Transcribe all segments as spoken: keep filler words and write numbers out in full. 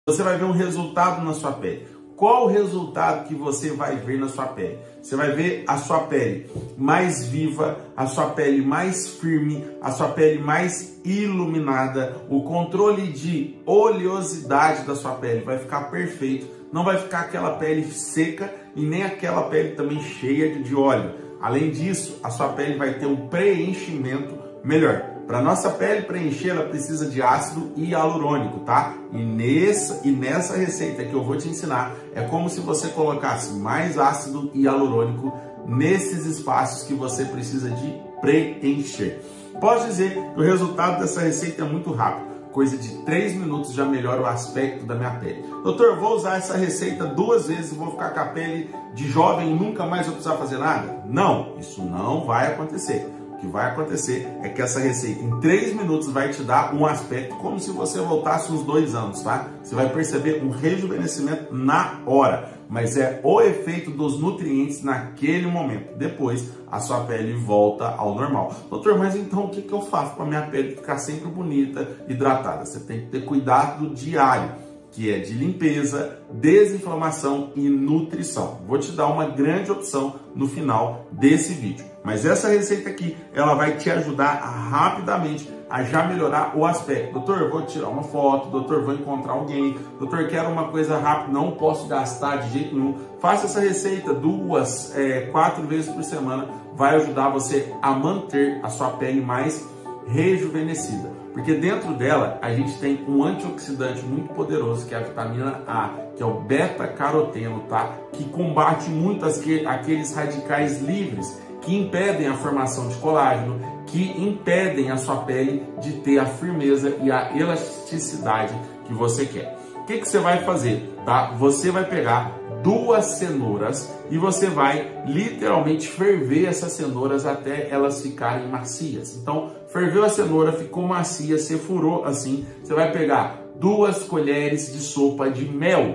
você vai ver um resultado na sua pele. Qual o resultado que você vai ver na sua pele? Você vai ver a sua pele mais viva, a sua pele mais firme, a sua pele mais iluminada, o controle de oleosidade da sua pele vai ficar perfeito, não vai ficar aquela pele seca e nem aquela pele também cheia de óleo. Além disso, a sua pele vai ter um preenchimento melhor. Para nossa pele preencher, ela precisa de ácido hialurônico, tá? E nessa, e nessa receita que eu vou te ensinar, é como se você colocasse mais ácido hialurônico nesses espaços que você precisa de preencher. Posso dizer que o resultado dessa receita é muito rápido. Coisa de três minutos já melhora o aspecto da minha pele. Doutor, vou usar essa receita duas vezes e vou ficar com a pele de jovem e nunca mais vou precisar fazer nada? Não, isso não vai acontecer. O que vai acontecer é que essa receita em três minutos vai te dar um aspecto como se você voltasse uns dois anos, tá? Você vai perceber um rejuvenescimento na hora, mas é o efeito dos nutrientes naquele momento. Depois, a sua pele volta ao normal. Doutor, mas então o que que eu faço para minha pele ficar sempre bonita, hidratada? Você tem que ter cuidado diário, que é de limpeza, desinflamação e nutrição. Vou te dar uma grande opção no final desse vídeo. Mas essa receita aqui, ela vai te ajudar a, rapidamente a já melhorar o aspecto. Doutor, eu vou tirar uma foto, doutor, vou encontrar alguém, doutor, quero uma coisa rápida, não posso gastar de jeito nenhum. Faça essa receita duas, é, quatro vezes por semana, vai ajudar você a manter a sua pele mais rejuvenescida. Porque dentro dela a gente tem um antioxidante muito poderoso, que é a vitamina A, que é o beta-caroteno, tá? Que combate muito as que, aqueles radicais livres que impedem a formação de colágeno, que impedem a sua pele de ter a firmeza e a elasticidade que você quer. O que que você vai fazer, tá? Você vai pegar duas cenouras e você vai literalmente ferver essas cenouras até elas ficarem macias. Então, ferveu a cenoura, ficou macia, você furou assim, você vai pegar duas colheres de sopa de mel,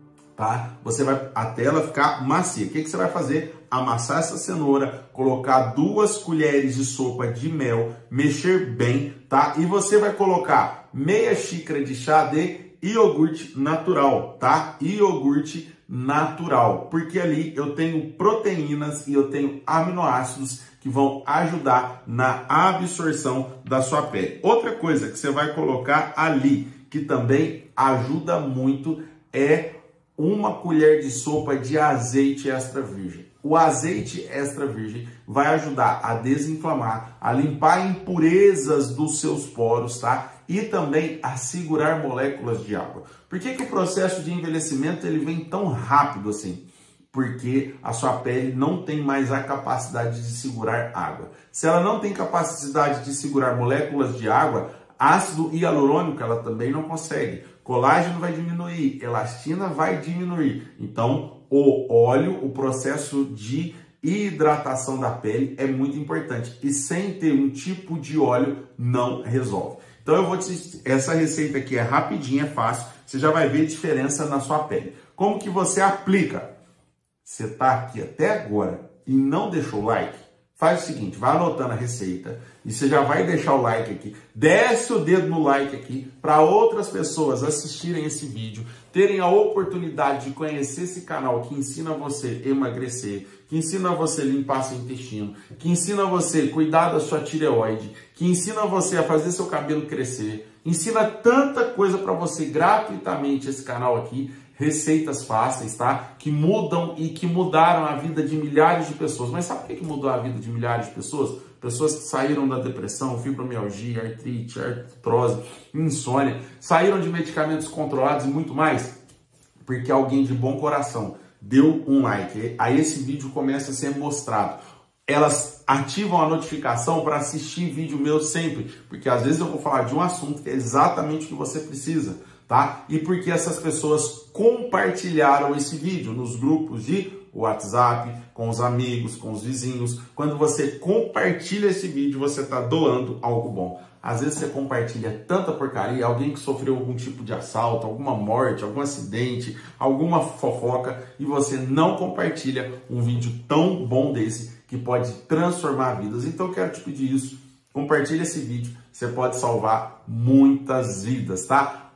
tá? Você vai até ela ficar macia. O que que você vai fazer? Amassar essa cenoura, colocar duas colheres de sopa de mel, mexer bem, tá? E você vai colocar meia xícara de chá de iogurte natural, tá? Iogurte natural, porque ali eu tenho proteínas e eu tenho aminoácidos que vão ajudar na absorção da sua pele. Outra coisa que você vai colocar ali, que também ajuda muito, é uma colher de sopa de azeite extra virgem. O azeite extra virgem vai ajudar a desinflamar, a limpar impurezas dos seus poros, tá? E também a segurar moléculas de água. Por que que o processo de envelhecimento ele vem tão rápido assim? Porque a sua pele não tem mais a capacidade de segurar água. Se ela não tem capacidade de segurar moléculas de água, ácido hialurônico ela também não consegue. Colágeno vai diminuir, elastina vai diminuir. Então, o óleo, o processo de hidratação da pele é muito importante. E sem ter um tipo de óleo, não resolve. Então, eu vou te... essa receita aqui é rapidinha, é fácil. Você já vai ver diferença na sua pele. Como que você aplica? Você está aqui até agora e não deixou o like? Faz o seguinte, vai anotando a receita e você já vai deixar o like aqui. Desce o dedo no like aqui para outras pessoas assistirem esse vídeo, terem a oportunidade de conhecer esse canal que ensina você a emagrecer, que ensina você a limpar seu intestino, que ensina você a cuidar da sua tireoide, que ensina você a fazer seu cabelo crescer, ensina tanta coisa para você gratuitamente esse canal aqui. Receitas fáceis, tá? Que mudam e que mudaram a vida de milhares de pessoas. Mas sabe por que mudou a vida de milhares de pessoas? Pessoas que saíram da depressão, fibromialgia, artrite, artrose, insônia, saíram de medicamentos controlados e muito mais. Porque alguém de bom coração deu um like. Aí esse vídeo começa a ser mostrado. Elas ativam a notificação para assistir vídeo meu sempre. Porque às vezes eu vou falar de um assunto que é exatamente o que você precisa. Tá? E porque essas pessoas compartilharam esse vídeo nos grupos de WhatsApp, com os amigos, com os vizinhos. Quando você compartilha esse vídeo, você está doando algo bom. Às vezes você compartilha tanta porcaria, alguém que sofreu algum tipo de assalto, alguma morte, algum acidente, alguma fofoca, e você não compartilha um vídeo tão bom desse que pode transformar vidas. Então eu quero te pedir isso, compartilha esse vídeo, você pode salvar muitas vidas, tá?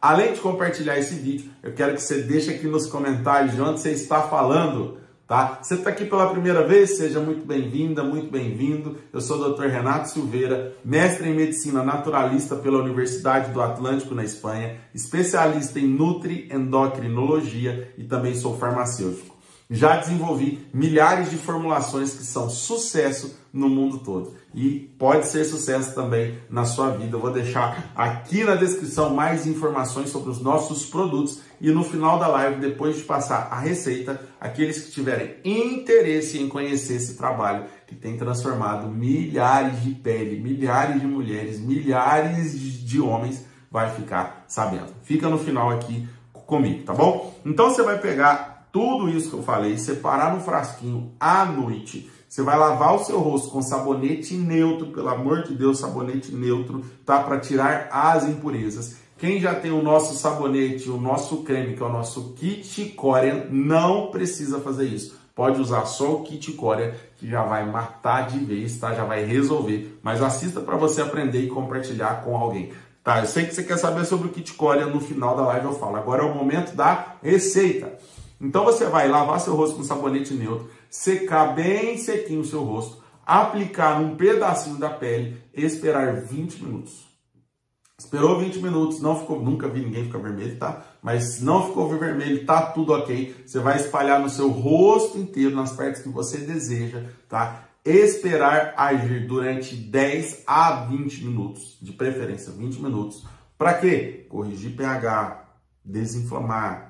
Além de compartilhar esse vídeo, eu quero que você deixe aqui nos comentários de onde você está falando, tá? Você está aqui pela primeira vez? Seja muito bem-vinda, muito bem-vindo. Eu sou o doutor Renato Silveira, mestre em Medicina Naturalista pela Universidade do Atlântico, na Espanha, especialista em Nutri-Endocrinologia e também sou farmacêutico. Já desenvolvi milhares de formulações que são sucesso no mundo todo e pode ser sucesso também na sua vida. Eu vou deixar aqui na descrição mais informações sobre os nossos produtos e no final da live, depois de passar a receita, aqueles que tiverem interesse em conhecer esse trabalho que tem transformado milhares de pele, milhares de mulheres, milhares de homens, vai ficar sabendo. Fica no final aqui comigo, tá bom? Então você vai pegar tudo isso que eu falei, separar no frasquinho à noite. Você vai lavar o seu rosto com sabonete neutro, pelo amor de Deus, sabonete neutro, tá? Para tirar as impurezas. Quem já tem o nosso sabonete, o nosso creme, que é o nosso Kit Corean, não precisa fazer isso. Pode usar só o Kit Corean, que já vai matar de vez, tá? Já vai resolver. Mas assista para você aprender e compartilhar com alguém. Tá? Eu sei que você quer saber sobre o Kit Corean, no final da live eu falo. Agora é o momento da receita. Então você vai lavar seu rosto com sabonete neutro, secar bem sequinho o seu rosto, aplicar num pedacinho da pele e esperar vinte minutos. Esperou vinte minutos, não ficou, nunca vi ninguém ficar vermelho, tá? Mas não ficou vermelho, tá tudo ok. Você vai espalhar no seu rosto inteiro, nas partes que você deseja, tá? Esperar agir durante dez a vinte minutos, de preferência vinte minutos. Para quê? Corrigir pH, desinflamar,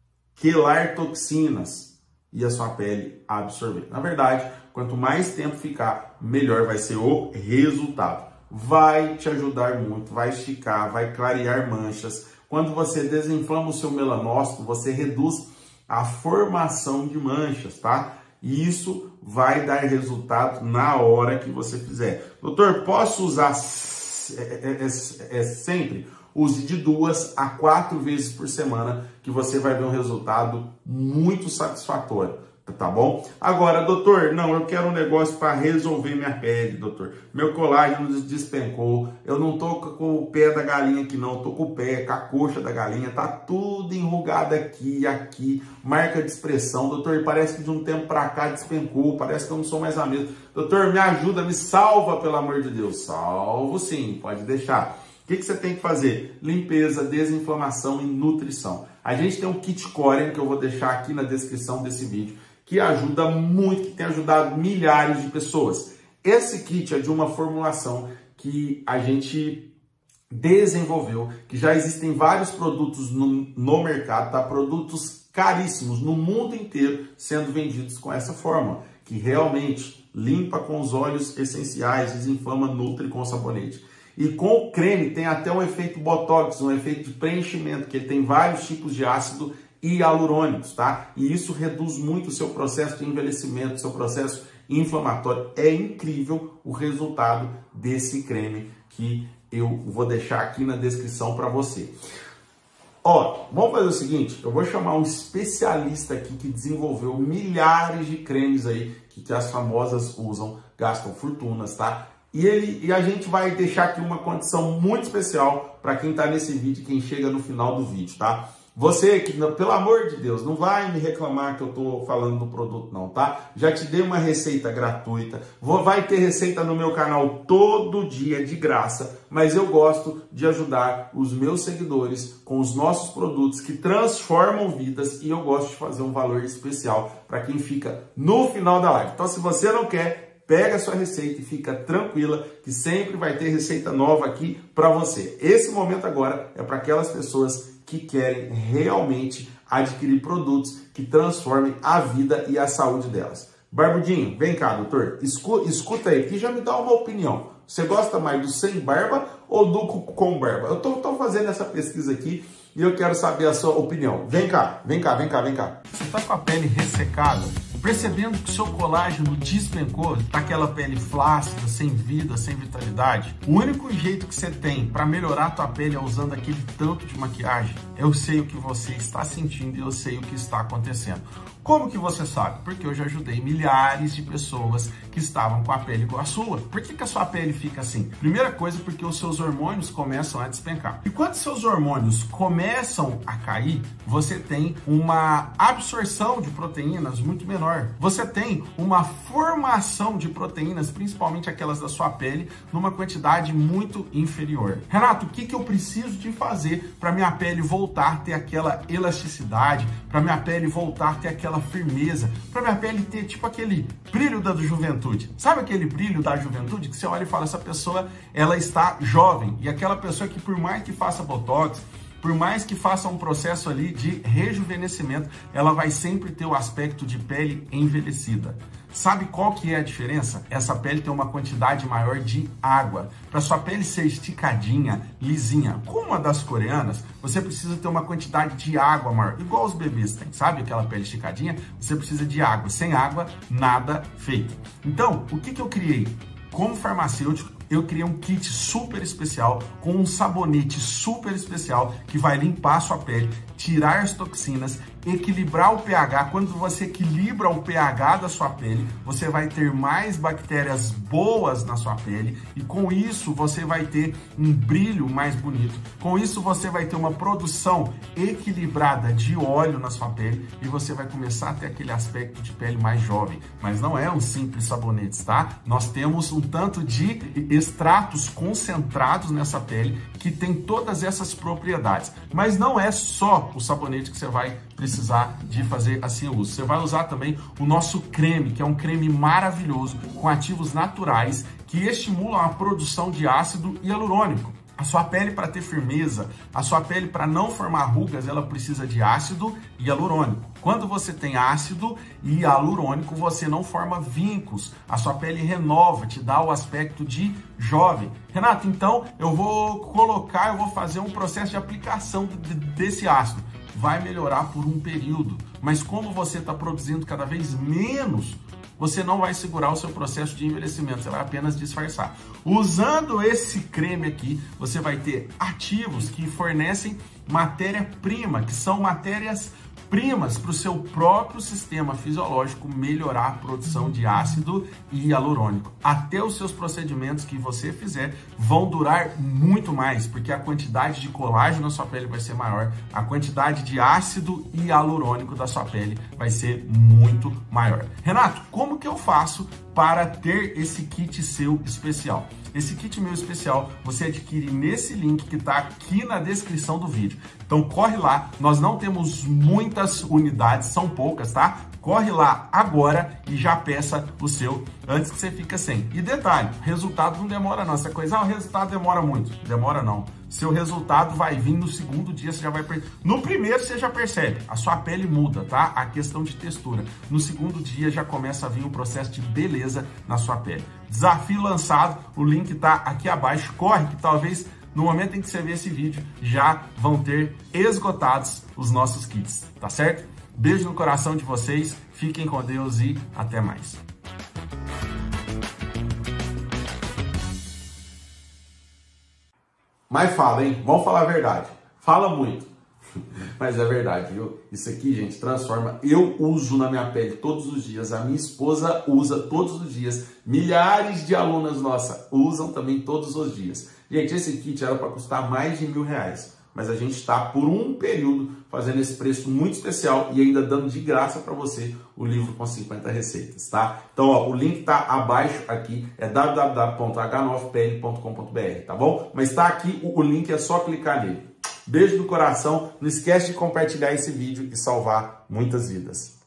quelar toxinas e a sua pele absorver. Na verdade, quanto mais tempo ficar, melhor vai ser o resultado. Vai te ajudar muito, vai esticar, vai clarear manchas. Quando você desinflama o seu melanócito, você reduz a formação de manchas, tá? E isso vai dar resultado na hora que você fizer. Doutor, posso usar é, é, é, é sempre? Use de duas a quatro vezes por semana que você vai ver um resultado muito satisfatório, tá bom? Agora, doutor, não, eu quero um negócio para resolver minha pele, doutor. Meu colágeno despencou, eu não tô com o pé da galinha aqui não, tô com o pé, com a coxa da galinha, tá tudo enrugado aqui, aqui, marca de expressão. Doutor, parece que de um tempo para cá despencou, parece que eu não sou mais a mesma. Doutor, me ajuda, me salva, pelo amor de Deus. Salvo sim, pode deixar. O que, que você tem que fazer? Limpeza, desinflamação e nutrição. A gente tem um Kit Corean, que eu vou deixar aqui na descrição desse vídeo, que ajuda muito, que tem ajudado milhares de pessoas. Esse kit é de uma formulação que a gente desenvolveu, que já existem vários produtos no, no mercado, tá? Produtos caríssimos no mundo inteiro sendo vendidos com essa fórmula, que realmente limpa com os óleos essenciais, desinflama, nutre com sabonete. E com o creme tem até um efeito botox, um efeito de preenchimento, que ele tem vários tipos de ácido hialurônicos, tá? E isso reduz muito o seu processo de envelhecimento, seu processo inflamatório. É incrível o resultado desse creme que eu vou deixar aqui na descrição para você. Ó, vamos fazer o seguinte, eu vou chamar um especialista aqui que desenvolveu milhares de cremes aí que, que as famosas usam, gastam fortunas, tá? E, ele, e a gente vai deixar aqui uma condição muito especial para quem está nesse vídeo, quem chega no final do vídeo, tá? Você que, pelo amor de Deus, não vai me reclamar que eu estou falando do produto não, tá? Já te dei uma receita gratuita, vou, vai ter receita no meu canal todo dia de graça, mas eu gosto de ajudar os meus seguidores com os nossos produtos que transformam vidas e eu gosto de fazer um valor especial para quem fica no final da live. Então, se você não quer, pega a sua receita e fica tranquila que sempre vai ter receita nova aqui para você. Esse momento agora é para aquelas pessoas que querem realmente adquirir produtos que transformem a vida e a saúde delas. Barbudinho, vem cá, doutor, escuta, escuta aí, que já me dá uma opinião. Você gosta mais do sem barba ou do com barba? Eu tô, tô fazendo essa pesquisa aqui e eu quero saber a sua opinião. Vem cá, vem cá, vem cá, vem cá. Você tá com a pele ressecada? Percebendo que o seu colágeno despencou, tá aquela pele flácida, sem vida, sem vitalidade? O único jeito que você tem para melhorar a tua pele é usando aquele tanto de maquiagem. eu sei o que você está sentindo e eu sei o que está acontecendo. Como que você sabe? Porque eu já ajudei milhares de pessoas que estavam com a pele igual a sua. Por que que a sua pele fica assim? Primeira coisa, porque os seus hormônios começam a despencar. E quando seus hormônios começam a cair, você tem uma absorção de proteínas muito menor. Você tem uma formação de proteínas, principalmente aquelas da sua pele, numa quantidade muito inferior. Renato, o que que eu preciso de fazer para minha pele voltar a ter aquela elasticidade, para minha pele voltar a ter aquela firmeza, para minha pele ter tipo aquele brilho da juventude? Sabe aquele brilho da juventude que você olha e fala, essa pessoa, ela está jovem, e aquela pessoa que por mais que faça botox, por mais que faça um processo ali de rejuvenescimento, ela vai sempre ter o aspecto de pele envelhecida. Sabe qual que é a diferença? Essa pele tem uma quantidade maior de água. Para sua pele ser esticadinha, lisinha, como a das coreanas, você precisa ter uma quantidade de água maior, igual os bebês têm, sabe? Aquela pele esticadinha, você precisa de água. Sem água, nada feito. Então, o que que eu criei? Como farmacêutico, eu criei um kit super especial com um sabonete super especial que vai limpar a sua pele, tirar as toxinas, equilibrar o pH. Quando você equilibra o pH da sua pele, você vai ter mais bactérias boas na sua pele e com isso você vai ter um brilho mais bonito. Com isso você vai ter uma produção equilibrada de óleo na sua pele e você vai começar a ter aquele aspecto de pele mais jovem. Mas não é um simples sabonete, tá? Nós temos um tanto de extratos concentrados nessa pele que tem todas essas propriedades. Mas não é só o sabonete que você vai precisar de fazer assim o uso. Você vai usar também o nosso creme, que é um creme maravilhoso com ativos naturais que estimulam a produção de ácido hialurônico. A sua pele, para ter firmeza, a sua pele, para não formar rugas, ela precisa de ácido hialurônico. Quando você tem ácido hialurônico, você não forma vincos. A sua pele renova, te dá o aspecto de jovem. Renato, então eu vou colocar, eu vou fazer um processo de aplicação desse ácido. Vai melhorar por um período, mas como você está produzindo cada vez menos, você não vai segurar o seu processo de envelhecimento, você vai apenas disfarçar. Usando esse creme aqui, você vai ter ativos que fornecem matéria-prima, que são matérias primas para o seu próprio sistema fisiológico melhorar a produção de ácido hialurônico. Até os seus procedimentos que você fizer vão durar muito mais, porque a quantidade de colágeno na sua pele vai ser maior, a quantidade de ácido hialurônico da sua pele vai ser muito maior. Renato, como que eu faço para ter esse kit seu especial? Esse kit meu especial você adquire nesse link que está aqui na descrição do vídeo. Então corre lá, nós não temos muitas unidades, são poucas, tá? Corre lá agora e já peça o seu antes que você fique sem. E detalhe, resultado não demora não. Essa coisa, ah, o resultado demora muito. Demora não. Seu resultado vai vir no segundo dia, você já vai perceber. No primeiro você já percebe, a sua pele muda, tá? A questão de textura. No segundo dia já começa a vir um processo de beleza na sua pele. Desafio lançado, o link tá aqui abaixo. Corre que talvez no momento em que você ver esse vídeo já vão ter esgotados os nossos kits, tá certo? Beijo no coração de vocês, fiquem com Deus e até mais. Mas fala, hein? Vamos falar a verdade. Fala muito. Mas é verdade, viu? Isso aqui, gente, transforma. Eu uso na minha pele todos os dias. A minha esposa usa todos os dias. Milhares de alunas nossas usam também todos os dias. Gente, esse kit era para custar mais de mil reais. Mas a gente está, por um período, fazendo esse preço muito especial e ainda dando de graça para você o livro com cinquenta receitas, tá? Então, ó, o link tá abaixo aqui, é w w w ponto h nove p l ponto com ponto b r, tá bom? Mas tá aqui, o, o link é só clicar nele. Beijo no coração, não esquece de compartilhar esse vídeo e salvar muitas vidas.